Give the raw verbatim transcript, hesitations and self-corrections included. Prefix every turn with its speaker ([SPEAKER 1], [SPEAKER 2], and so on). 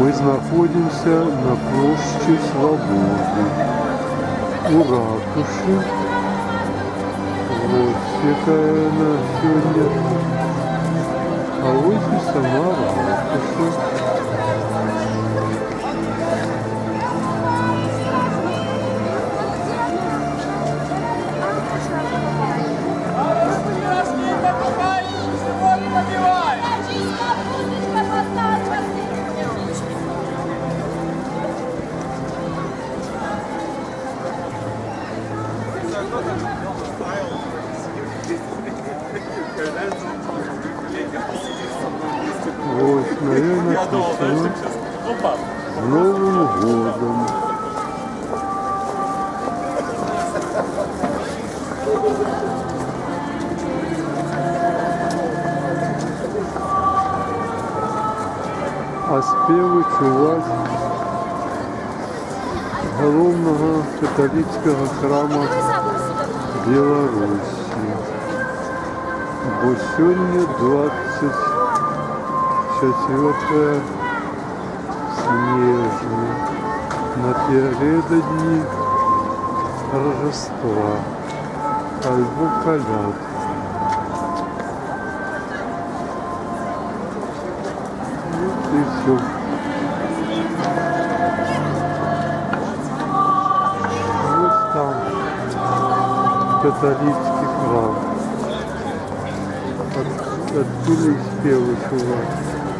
[SPEAKER 1] Мы находимся на площади Свободы у ратуши. Вот какая она сегодня. А вот и сама ратуша. Вот, наверное, Христос с Новым годом. А спевы чуваць галоўнага каталіцкага храма Беларусі. Бо сёння двадцать четвёртое снежня, напередодні Рождества альбо коляд. Вот и все. Вот там католический храм. От, оттуда и спелы чувак.